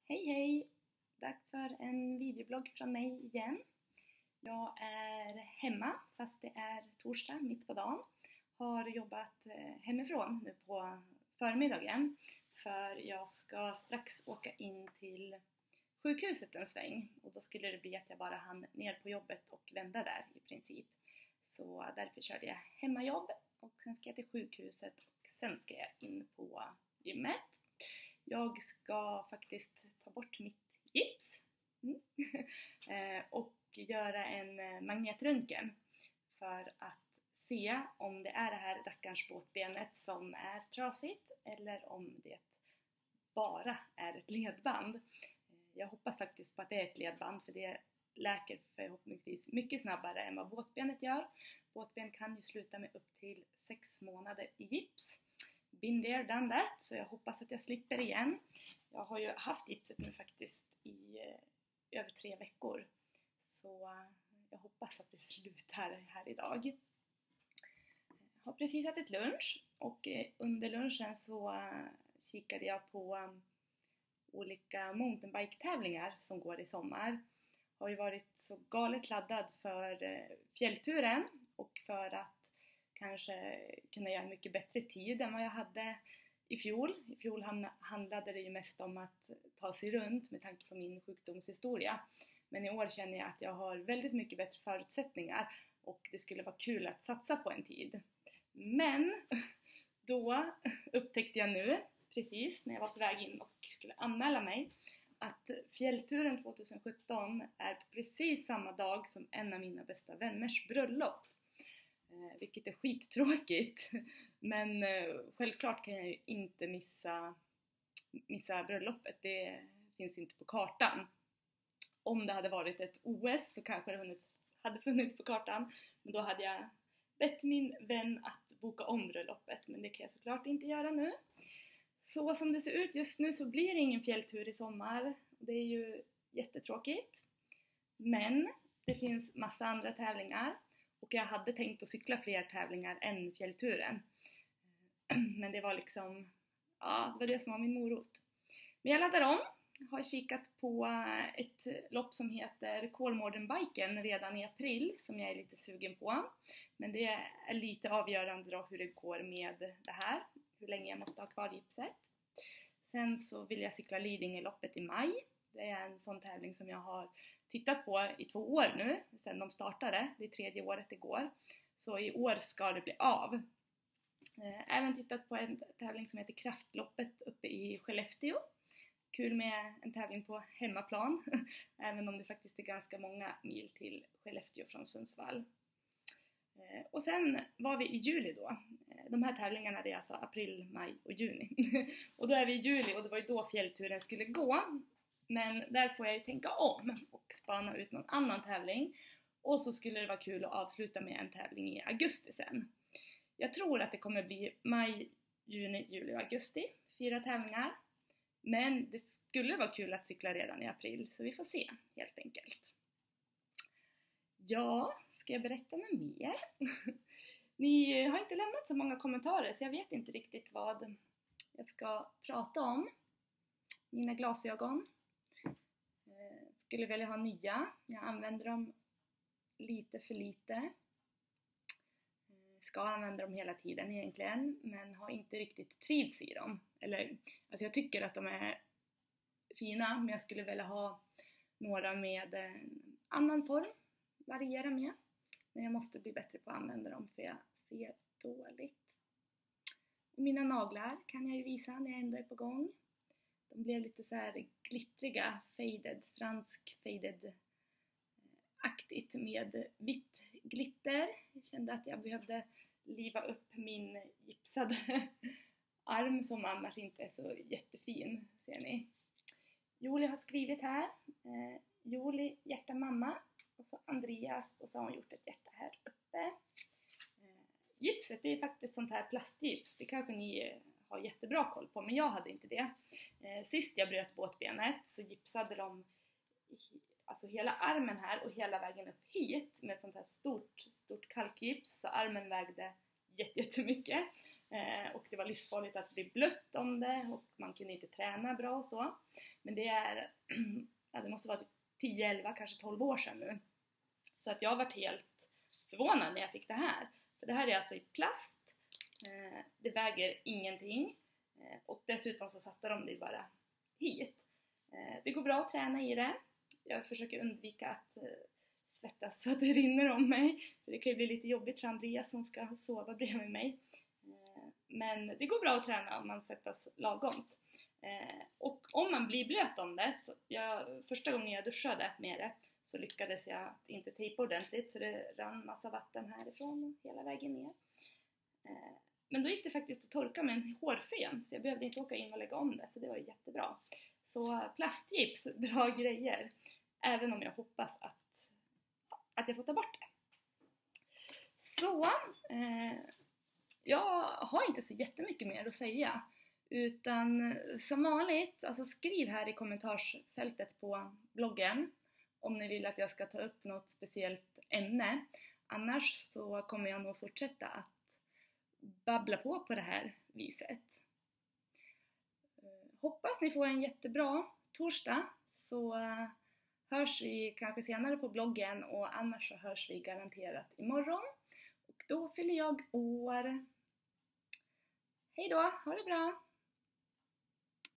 Hej hej! Dags för en videoblogg från mig igen. Jag är hemma fast det är torsdag mitt på dagen. Har jobbat hemifrån nu på förmiddagen för jag ska strax åka in till sjukhuset en sväng. Och då skulle det bli att jag bara hann ner på jobbet och vända där i princip. Så därför körde jag hemmajobb och sen ska jag till sjukhuset och sen ska jag in på gymmet. Jag ska faktiskt ta bort mitt gips och göra en magnetröntgen för att se om det är det här rackarns båtbenet som är trasigt eller om det bara är ett ledband. Jag hoppas faktiskt på att det är ett ledband för det läker förhoppningsvis mycket snabbare än vad båtbenet gör. Båtben kan ju sluta med upp till 6 månader i gips. Been there, done that, så jag hoppas att jag slipper igen. Jag har ju haft gipset nu faktiskt i över 3 veckor. Så jag hoppas att det slutar här idag. Jag har precis ätit lunch och under lunchen så kikade jag på olika mountainbike-tävlingar som går i sommar. Har ju varit så galet laddad för fjällturen och för att kanske kunna göra en mycket bättre tid än vad jag hade i fjol. I fjol handlade det ju mest om att ta sig runt med tanke på min sjukdomshistoria. Men i år känner jag att jag har väldigt mycket bättre förutsättningar och det skulle vara kul att satsa på en tid. Men då upptäckte jag nu, precis när jag var på väg in och skulle anmäla mig, att fjällturen 2017 är på precis samma dag som en av mina bästa vänners bröllop. Vilket är skittråkigt. Men självklart kan jag ju inte missa bröllopet. Det finns inte på kartan. Om det hade varit ett OS så kanske det hade funnits på kartan. Men då hade jag bett min vän att boka om bröllopet. Men det kan jag såklart inte göra nu. Så som det ser ut just nu så blir det ingen fjälltur i sommar. Det är ju jättetråkigt. Men det finns massa andra tävlingar. Och jag hade tänkt att cykla fler tävlingar än fjällturen. Men det var liksom, ja, det var det som var min morot. Men jag laddar om. Har kikat på ett lopp som heter Kolmårdenbiken redan i april. Som jag är lite sugen på. Men det är lite avgörande då hur det går med det här. Hur länge jag måste ha kvar gipset. Sen så vill jag cykla Lidingöloppet i maj. Det är en sån tävling som jag har tittat på i 2 år nu, sedan de startade. Det är 3:e året det går. Så i år ska det bli av. Även tittat på en tävling som heter Kraftloppet uppe i Skellefteå. Kul med en tävling på hemmaplan. Även om det faktiskt är ganska många mil till Skellefteå från Sundsvall. Och sen var vi i juli då. De här tävlingarna är alltså april, maj och juni. Och då är vi i juli och det var ju då fjällturen skulle gå. Men där får jag ju tänka om och spana ut någon annan tävling. Och så skulle det vara kul att avsluta med en tävling i augusti sen. Jag tror att det kommer bli maj, juni, juli och augusti. 4 tävlingar. Men det skulle vara kul att cykla redan i april. Så vi får se helt enkelt. Ja, ska jag berätta något mer? Ni har inte lämnat så många kommentarer så jag vet inte riktigt vad jag ska prata om. Mina glasögon. Skulle vilja ha nya. Jag använder dem lite för lite. Ska använda dem hela tiden egentligen. Men har inte riktigt trivs i dem. Eller, alltså jag tycker att de är fina. Men jag skulle vilja ha några med en annan form. Variera med. Men jag måste bli bättre på att använda dem. För jag ser dåligt. Och mina naglar kan jag ju visa när jag ändå är på gång. De blev lite så här glittriga, faded, fransk faded-aktigt med vitt glitter. Jag kände att jag behövde liva upp min gipsade arm som annars inte är så jättefin, ser ni. Julie har skrivit här. Julie, hjärta mamma. Och så Andreas och så har hon gjort ett hjärta här uppe. Gipset det är faktiskt sånt här plastgips. Det kanske ni har jättebra koll på, men jag hade inte det. Sist jag bröt båtbenet så gipsade de alltså hela armen här och hela vägen upp hit med ett sånt här stort kalkgips. Så armen vägde jättemycket. Och det var livsfarligt att bli blött om det och man kunde inte träna bra och så. Men det är, ja, det måste vara typ 10, 11, kanske 12 år sedan nu. Så att jag har varit helt förvånad när jag fick det här. För det här är alltså i plast, det väger ingenting och dessutom så satte de det bara hit. Det går bra att träna i det. Jag försöker undvika att svettas så att det rinner om mig. Det kan ju bli lite jobbigt för Andreas som ska sova bredvid mig. Men det går bra att träna om man svettas lagomt. Och om man blir blöt om det, så första gången jag duschade med det så lyckades jag inte tejpa ordentligt så det rann massa vatten härifrån hela vägen ner. Men då gick det faktiskt att torka med en hårfön så jag behövde inte åka in och lägga om det, så det var jättebra. Så plastgips, bra grejer. Även om jag hoppas att jag får ta bort det. Så, jag har inte så jättemycket mer att säga. Utan som vanligt, alltså skriv här i kommentarsfältet på bloggen om ni vill att jag ska ta upp något speciellt ämne. Annars så kommer jag nog fortsätta att babbla på det här viset. Hoppas ni får en jättebra torsdag, så hörs vi kanske senare på bloggen och annars så hörs vi garanterat imorgon. Och då fyller jag år. Hej då, ha det bra!